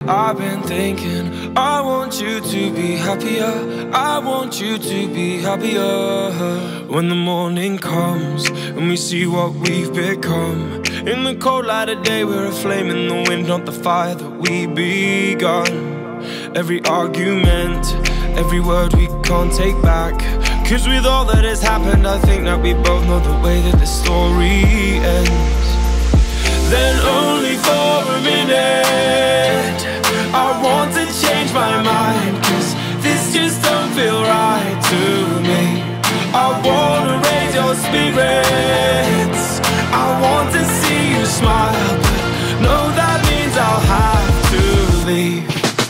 I've been thinking, I want you to be happier. I want you to be happier. When the morning comes and we see what we've become, in the cold light of day we're a flame in the wind, not the fire that we begun. Every argument, every word we can't take back, 'cause with all that has happened I think that we both know the way that the story ends. Then only for a minute I want to change my mind, 'cause this just don't feel right to me. I wanna raise your spirits, I want to see you smile, but no, that means I'll have to leave.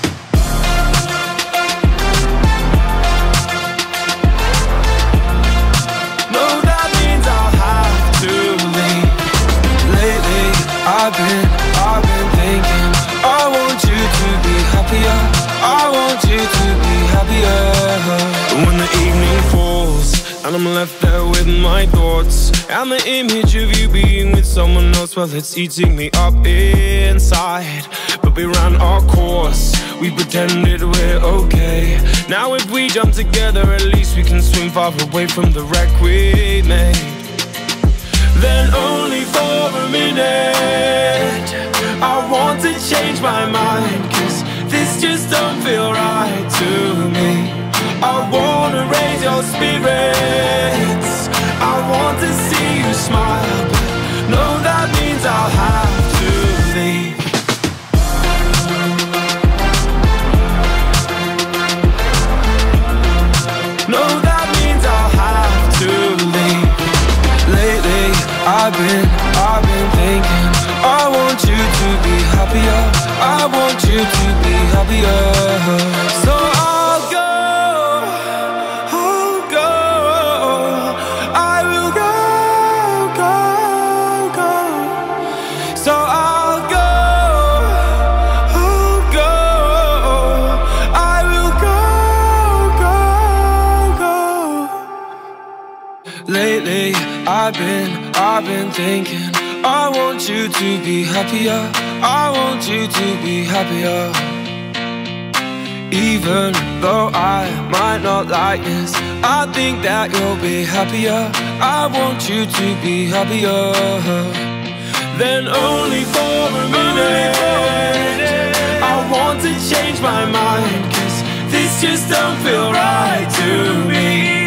No, that means I'll have to leave. Lately I've been thinking, I want you to be happier. I want you to be happier. When the evening falls and I'm left there with my thoughts, and the image of you being with someone else, well, it's eating me up inside. But we ran our course, we pretended we're okay. Now if we jump together, at least we can swim far away from the wreck we made. Then only for a minute I want to change my mind, 'cause this just don't feel right to me. I wanna raise your spirits, I want to see you smile, but no, that means I'll have to leave. No, that means I'll have to leave. Lately I've been thinking, I want you to be happier. I want you to be happier. So I'll go, I will go. So I'll go, I will go. Lately I've been thinking, I want you to be happier. I want you to be happier. Even though I might not like this, I think that you'll be happier. I want you to be happier. Then only for a minute I want to change my mind, 'cause this just don't feel right to me.